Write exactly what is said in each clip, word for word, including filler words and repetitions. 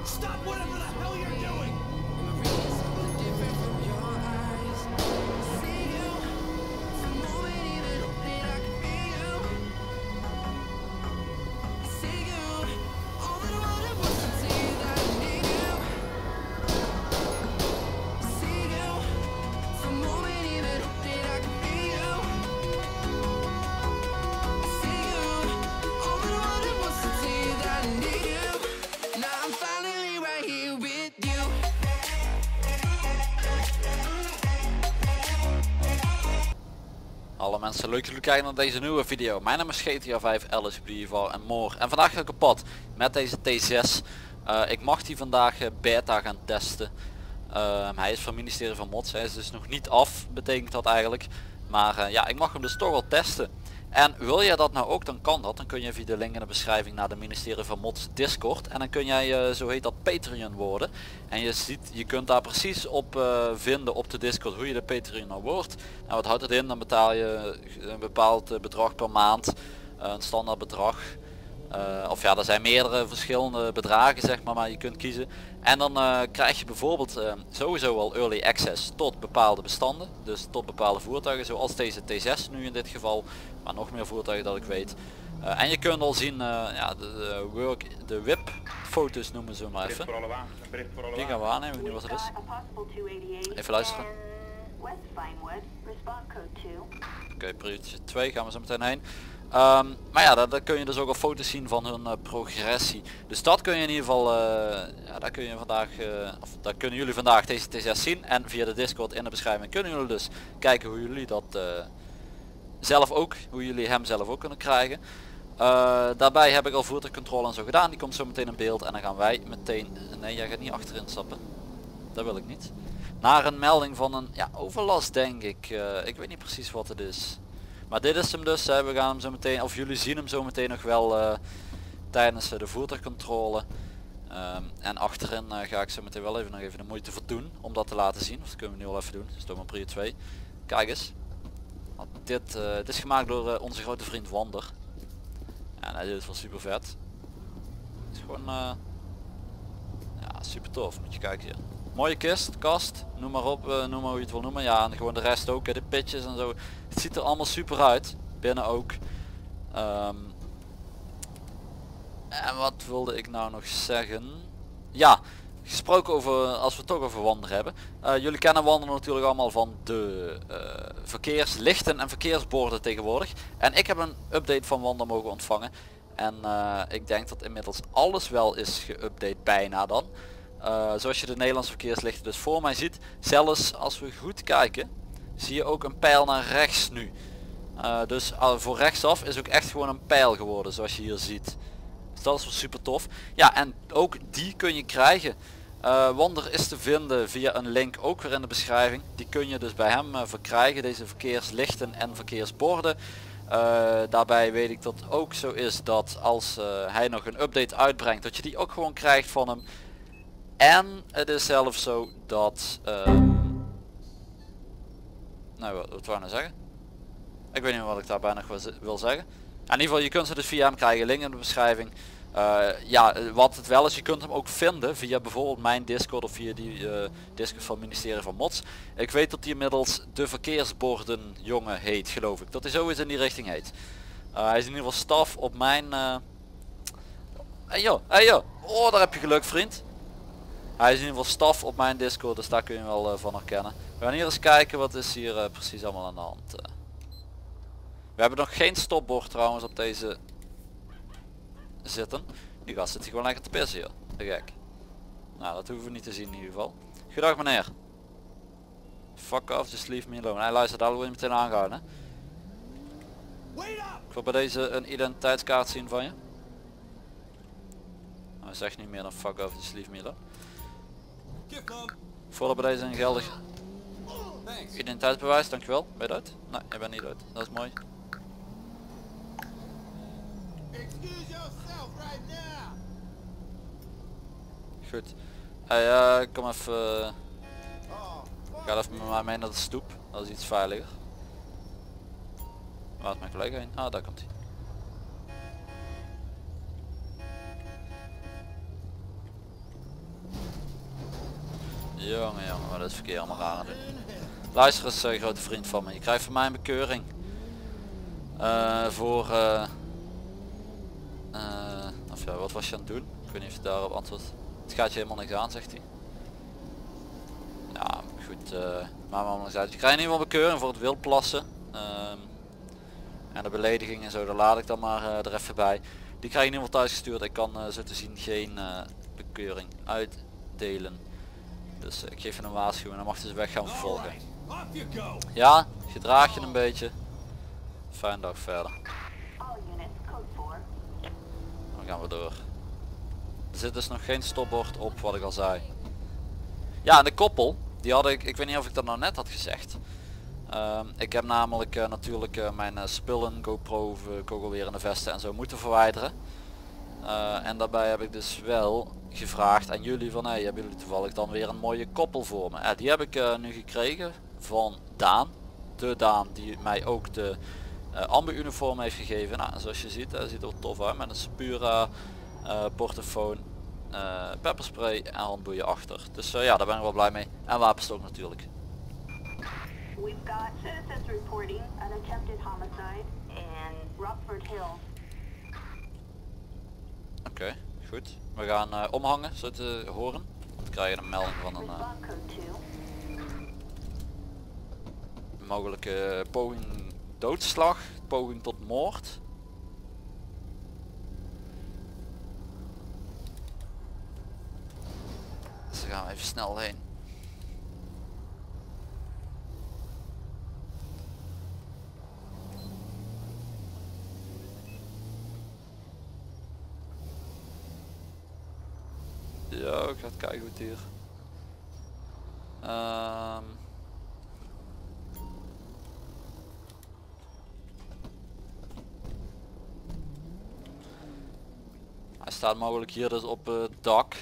Stop whatever the hell you're doing! Alle mensen, leuk dat jullie kijken naar deze nieuwe video. Mijn naam is G T A vijf, L S P D V en more. En vandaag ga ik op pad met deze T zes. Uh, ik mag die vandaag uh, beta gaan testen. Uh, hij is van het ministerie van Mods, hij is dus nog niet af, betekent dat eigenlijk. Maar uh, ja, ik mag hem dus toch wel testen. En wil jij dat nou ook, dan kan dat. Dan kun je via de link in de beschrijving naar de ministerie van Mods Discord. En dan kun jij, uh, zo heet dat, Patreon worden. En je ziet, je kunt daar precies op uh, vinden op de Discord hoe je de Patreon nou wordt. Nou, wat houdt het in? Dan betaal je een bepaald uh, bedrag per maand. Uh, een standaard bedrag. Uh, of ja, er zijn meerdere verschillende bedragen, zeg maar, maar je kunt kiezen. En dan uh, krijg je bijvoorbeeld uh, sowieso al early access tot bepaalde bestanden. Dus tot bepaalde voertuigen, zoals deze T zes nu in dit geval. Maar nog meer voertuigen dat ik weet. Uh, en je kunt al zien, uh, ja, de, de, work, de W I P foto's noemen ze maar even. Die gaan we aannemen, ik weet niet wat het is. Even luisteren. Oké, okay, periode twee gaan we zo meteen heen. Um, maar ja, daar, daar kun je dus ook al foto's zien van hun uh, progressie. Dus dat kun je in ieder geval, uh, ja, daar kun je vandaag, uh, of daar kunnen jullie vandaag deze T zes zien. En via de Discord in de beschrijving kunnen jullie dus kijken hoe jullie dat uh, zelf ook, hoe jullie hem zelf ook kunnen krijgen. Uh, daarbij heb ik al voertuigcontrole en zo gedaan, die komt zo meteen in beeld. En dan gaan wij meteen, nee jij gaat niet achterin stappen, dat wil ik niet. Naar een melding van een ja, overlast denk ik, uh, ik weet niet precies wat het is. Maar dit is hem dus, we gaan hem zo meteen, of jullie zien hem zo meteen nog wel uh, tijdens uh, de voertuigcontrole. Um, en achterin uh, ga ik zo meteen wel even nog even de moeite voor doen om dat te laten zien. Of dat kunnen we nu al even doen, dus door mijn prio twee. Kijk eens. Dit, uh, dit is gemaakt door uh, onze grote vriend Wander. En hij doet het wel super vet. Het is gewoon uh, ja, super tof, moet je kijken hier. Mooie kist, kast, noem maar op, uh, noem maar hoe je het wil noemen. Ja, en gewoon de rest ook, hè, de pitjes en zo. Het ziet er allemaal super uit, binnen ook. Um, en wat wilde ik nou nog zeggen? Ja, gesproken over, als we het toch over Wander hebben. Uh, jullie kennen Wander natuurlijk allemaal van de uh, verkeerslichten en verkeersborden tegenwoordig. En ik heb een update van Wander mogen ontvangen. En uh, ik denk dat inmiddels alles wel is geüpdate bijna dan. Uh, zoals je de Nederlandse verkeerslichten dus voor mij ziet. Zelfs als we goed kijken, zie je ook een pijl naar rechts nu. Uh, dus uh, voor rechtsaf is ook echt gewoon een pijl geworden, zoals je hier ziet. Dus dat is wel super tof. Ja, en ook die kun je krijgen. Uh, Wander is te vinden via een link ook weer in de beschrijving. Die kun je dus bij hem uh, verkrijgen, deze verkeerslichten en verkeersborden. Uh, daarbij weet ik dat het ook zo is dat als uh, hij nog een update uitbrengt, dat je die ook gewoon krijgt van hem. En het is zelfs zo dat, um, nou wat, wat wou ik nou zeggen? Ik weet niet meer wat ik daarbij nog wil zeggen. In ieder geval, je kunt ze dus via hem krijgen, link in de beschrijving. Uh, ja, wat het wel is, je kunt hem ook vinden via bijvoorbeeld mijn Discord of via die uh, Discord van het ministerie van Mods. Ik weet dat hij inmiddels de verkeersborden jongen heet, geloof ik. Dat hij zo is in die richting heet. Uh, hij is in ieder geval staf op mijn... Uh... Hey joh, hey joh, oh daar heb je geluk vriend. Hij is in ieder geval staf op mijn Discord, dus daar kun je wel uh, van herkennen. We gaan hier eens kijken wat is hier uh, precies allemaal aan de hand. Uh. We hebben nog geen stopbord trouwens op deze zitten. Die gast zit hier gewoon lekker te pissen hier. Te gek. Nou, dat hoeven we niet te zien in ieder geval. Goedendag meneer. Fuck off, just leave me alone. Hij luistert, daar wil je meteen aangehouden. Ik wil bij deze een identiteitskaart zien van je. Hij zegt niet meer dan fuck off, just leave me alone. Voordat bij deze een geldig identiteitsbewijs, dankjewel. Ben je dood? Nee, je bent niet dood. Dat is mooi. Goed. Hey, uh, kom even. Uh, ga even met mij mee naar de stoep. Dat is iets veiliger. Waar is mijn collega heen? Ah, daar komt hij. Jongen, jongen, wat is verkeer allemaal raar aan doen. Luister eens, uh, grote vriend van me. Je krijgt van mij een bekeuring. Uh, voor... Uh, uh, of ja, wat was je aan het doen? Ik weet niet of je daarop antwoordt. Het gaat je helemaal niks aan, zegt hij. Ja, goed. Uh, maar allemaal eens uit. Je krijgt in ieder geval bekeuring voor het wildplassen. Uh, en de belediging en zo, daar laat ik dan maar uh, er even bij. Die krijg ik in ieder geval thuis gestuurd. Ik kan uh, zo te zien geen uh, bekeuring uitdelen. Dus uh, ik geef je een waarschuwing en dan mag je ze weg gaan vervolgen. Ja, gedraag je een beetje. Fijne dag verder. Dan gaan we door. Er zit dus nog geen stopbord op, wat ik al zei. Ja, en de koppel, die had ik, ik weet niet of ik dat nou net had gezegd. Uh, ik heb namelijk uh, natuurlijk uh, mijn uh, spullen, GoPro, uh, kogelwerende vesten en zo moeten verwijderen. Uh, en daarbij heb ik dus wel gevraagd aan jullie van, hey, hebben jullie toevallig dan weer een mooie koppel voor me? Uh, die heb ik uh, nu gekregen van Daan. De Daan die mij ook de uh, ambu-uniform heeft gegeven. Nou, zoals je ziet, hij ziet er tof uit met een Spura, uh, portofoon, uh, pepperspray en handboeien achter. Dus uh, ja, daar ben ik wel blij mee. En wapenstok natuurlijk. We've got citizens reporting an attempted homicide in Rockford Hill. Oké, okay, goed. We gaan uh, omhangen, zo te horen. Dan krijg je een melding van een uh, mogelijke poging doodslag, poging tot moord. Dus daar gaan we even snel heen. Ja, ik ga het kijken hoe het hier. Um, hij staat mogelijk hier dus op het dak.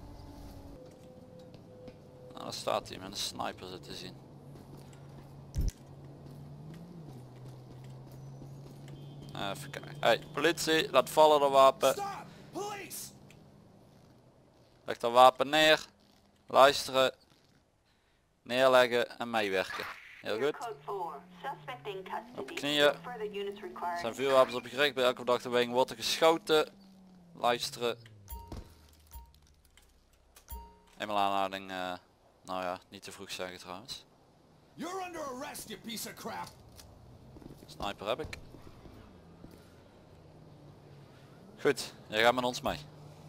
Nou, daar staat hij met een sniper zit te zien. Even kijken. Hey, politie, laat vallen dat wapen. Leg dat wapen neer, luisteren, neerleggen en meewerken. Heel goed. Op je knieën. Zijn vuurwapens op je gericht. Bij elke verdachte beweging wordt er geschoten. Luisteren. Eenmaal aanhouding, uh, nou ja, niet te vroeg zeggen trouwens. Sniper heb ik. Goed, jij gaat met ons mee.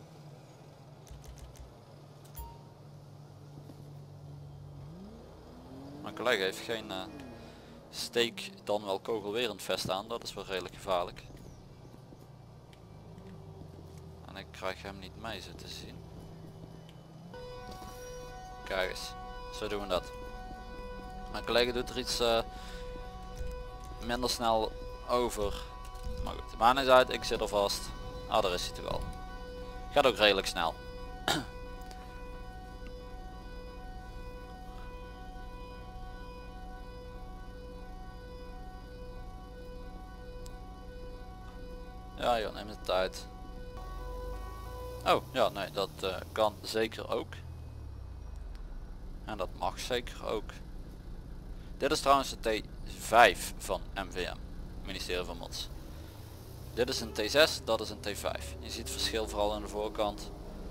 Mijn collega heeft geen uh, steek dan wel kogelwerend vest aan, dat is wel redelijk gevaarlijk. En ik krijg hem niet mee zo te zien. Kijk eens, zo doen we dat. Mijn collega doet er iets uh, minder snel over. Maar goed, de baan is uit, ik zit er vast. Ah, daar is hij toch al. Gaat ook redelijk snel. Ja joh, neem de tijd. Oh ja, nee, dat uh, kan zeker ook. En dat mag zeker ook. Dit is trouwens de T vijf van M V M, ministerie van Mods. Dit is een T zes, dat is een T vijf. Je ziet het verschil vooral aan de voorkant.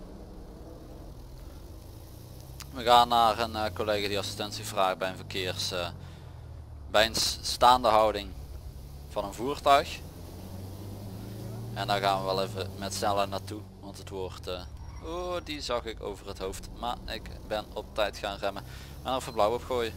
We gaan naar een uh, collega die assistentie vraagt bij een verkeers... Uh, bij een staande houding van een voertuig. En daar gaan we wel even met snelheid naartoe, want het wordt... Uh, oh, die zag ik over het hoofd, maar ik ben op tijd gaan remmen. En er even blauw op gooien.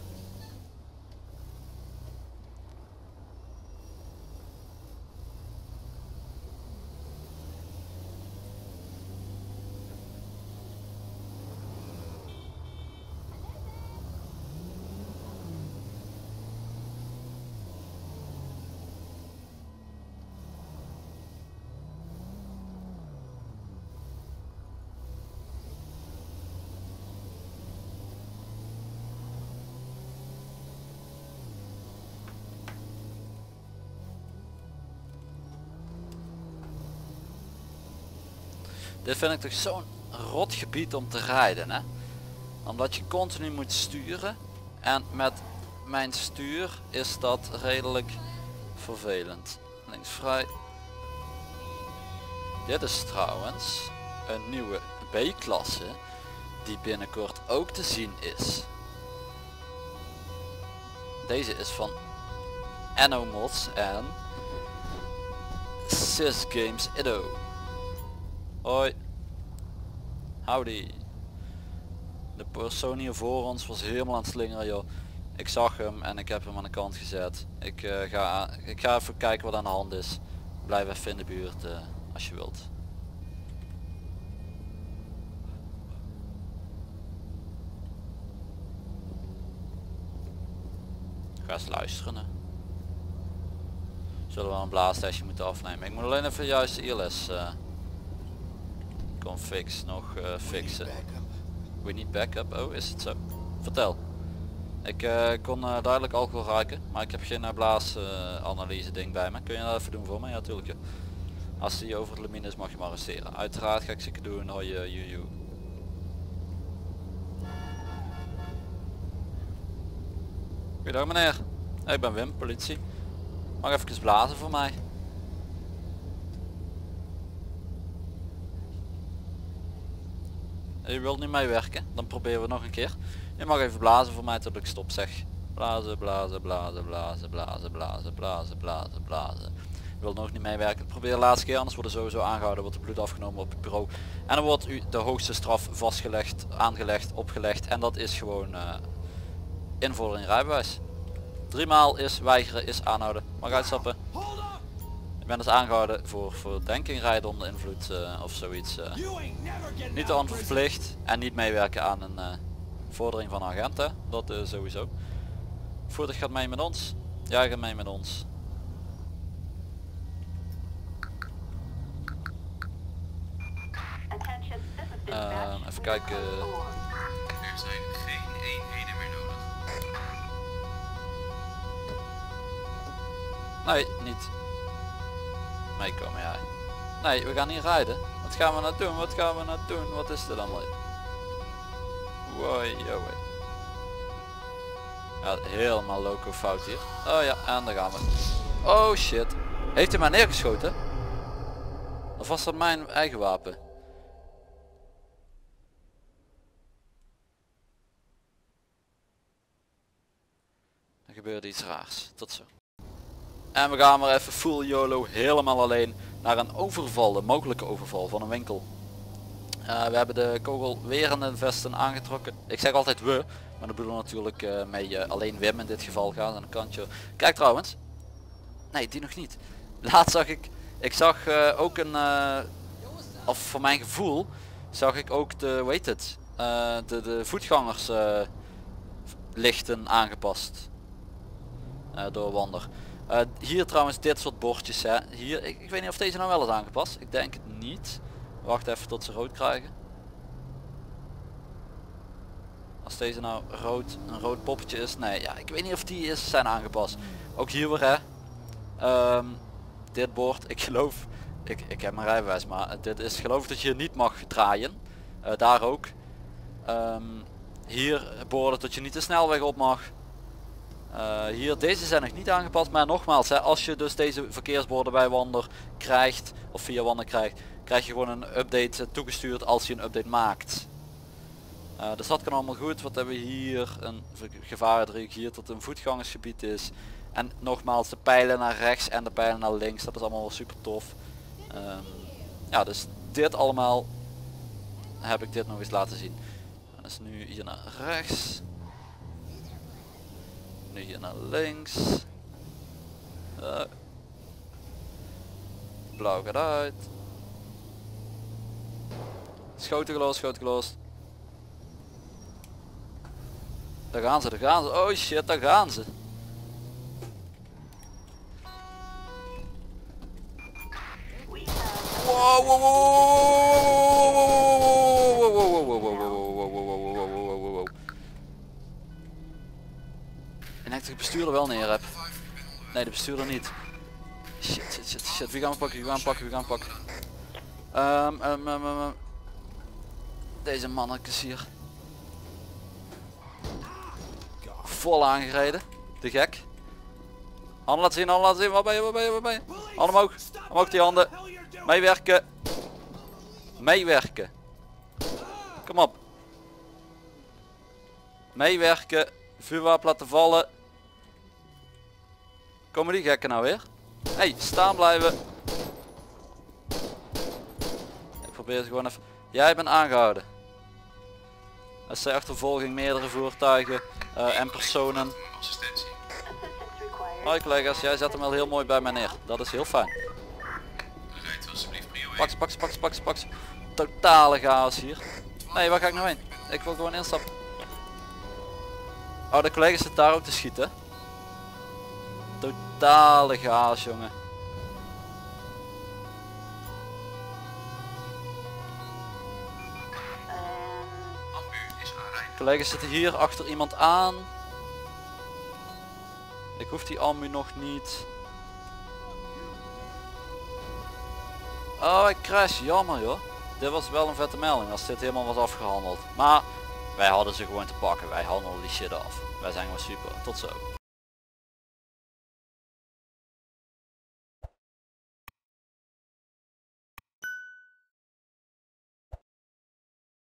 Dit vind ik toch zo'n rot gebied om te rijden, hè? Omdat je continu moet sturen. En met mijn stuur is dat redelijk vervelend. Links vrij. Dit is trouwens een nieuwe B-klasse die binnenkort ook te zien is. Deze is van Anno Mods en Sys Games Edo. Hoi. Howdy. De persoon hier voor ons was helemaal aan het slingeren joh. Ik zag hem en ik heb hem aan de kant gezet. Ik, uh, ga, ik ga even kijken wat aan de hand is. Blijf even in de buurt uh, als je wilt. Ga eens luisteren. Hè. Zullen we een blaastestje moeten afnemen. Ik moet alleen even juist de I L S uh, config nog uh, fixen. We need backup. Oh, is het zo? Vertel. Ik uh, kon uh, duidelijk alcohol ruiken, maar ik heb geen uh, blaasanalyse uh, ding bij me. Kun je dat even doen voor me? Ja, natuurlijk. Ja. Als die over het limiet is mag je me arresteren. Uiteraard ga ik zeker doen. Hoi uh, juju. Goedendag meneer. Ik ben Wim, politie. Mag even blazen voor mij? Je wilt niet meewerken? Dan proberen we nog een keer. Je mag even blazen voor mij tot ik stop zeg. Blazen, blazen, blazen, blazen, blazen, blazen, blazen, blazen, blazen. Je wilt nog niet meewerken? Probeer de laatste keer, anders wordt er sowieso aangehouden, wordt de bloed afgenomen op het bureau. En dan wordt u de hoogste straf vastgelegd, aangelegd, opgelegd. En dat is gewoon uh, invordering rijbewijs. Driemaal is weigeren, is aanhouden. Mag uitstappen. Ik ben dus aangehouden voor verdenking rijden onder invloed uh, of zoiets. Uh. Niet te onverplicht en niet meewerken aan een uh, vordering van agenten. Dat uh, sowieso. Voertuig gaat mee met ons. Ja, gaat mee met ons. Uh, even kijken. Er zijn geen eenheden meer nodig. Nee, niet. Meekomen jij. Nee, we gaan niet rijden. Wat gaan we nou doen? Wat gaan we nou doen? Wat is er allemaal? Woi, yo, woi. Ja, helemaal loco fout hier. Oh ja, en daar gaan we. Oh shit. Heeft hij mij neergeschoten? Of was dat mijn eigen wapen? Er gebeurde iets raars. Tot zo. En we gaan maar even full YOLO helemaal alleen naar een overval, een mogelijke overval van een winkel. Uh, we hebben de kogelwerende vesten aangetrokken. Ik zeg altijd we, maar dat bedoel natuurlijk uh, mee uh, alleen Wim in dit geval gaat aan een kantje. Kijk trouwens. Nee, die nog niet. Laatst zag ik, ik zag uh, ook een, uh, of voor mijn gevoel, zag ik ook de, hoe heet het, uh, de, de voetgangers uh, lichten aangepast. Uh, door Wander. Uh, hier trouwens dit soort bordjes hè. Hier, ik, ik weet niet of deze nou wel is aangepast. Ik denk het niet. Wacht even tot ze rood krijgen. Als deze nou rood, een rood poppetje is. Nee, ja, ik weet niet of die is zijn aangepast. Ook hier weer hè. Um, dit bord, ik geloof, ik, ik heb mijn rijbewijs, maar dit is geloof dat je niet mag draaien. Uh, daar ook. Um, hier borden dat je niet de snelweg op mag. Uh, hier, deze zijn nog niet aangepast, maar nogmaals, hè, als je dus deze verkeersborden bij Wander krijgt, of via Wander krijgt, krijg je gewoon een update toegestuurd als je een update maakt. Uh, dus dat kan allemaal goed. Wat hebben we hier? Een gevarendriehoek hier tot een voetgangersgebied is. En nogmaals, de pijlen naar rechts en de pijlen naar links, dat is allemaal wel super tof. Um, ja, dus dit allemaal heb ik dit nog eens laten zien. En dus nu hier naar rechts. Nu hier naar links. Uh. Blauw gaat uit. Schoten gelost, schoten gelost. Daar gaan ze, daar gaan ze. Oh shit, daar gaan ze. Wow, wow, wow. En ik de bestuurder wel neer heb. Nee, de bestuurder niet. Shit, shit, shit, shit. Wie gaan we pakken? Wie gaan we pakken? Wie gaan we pakken? Um, um, um, um. Deze mannetjes hier. vol aangereden. De gek. Handen laten zien, handen laten zien. Waar ben je, waar ben je, waar ben je? Handen omhoog. Omhoog die handen. Meewerken. Meewerken. Kom op. Meewerken. Vuurwapen laten vallen. Komen die gekken nou weer? Hey, staan blijven. Ik probeer het gewoon even. Jij bent aangehouden. S C-achtervolging, meerdere voertuigen uh, en personen. Assistentie. Assistance required. Hoi collega's, jij zet hem wel heel mooi bij mij neer. Dat is heel fijn. Rijdt alsjeblieft prio één. Pak ze, pak ze, pak ze, pak ze, pak ze. Totale chaos hier. Nee, waar ga ik nou heen? Ik wil gewoon instappen. Oh, de collega zit daar ook te schieten. Totale chaos, jongen. And Ambu is aanrijdend. Collega's zitten hier achter iemand aan. Ik hoef die ambu nog niet. Oh, ik crash. Jammer joh. Dit was wel een vette melding als dit helemaal was afgehandeld. Maar wij hadden ze gewoon te pakken. Wij handelen die shit af. Wij zijn gewoon super. Tot zo.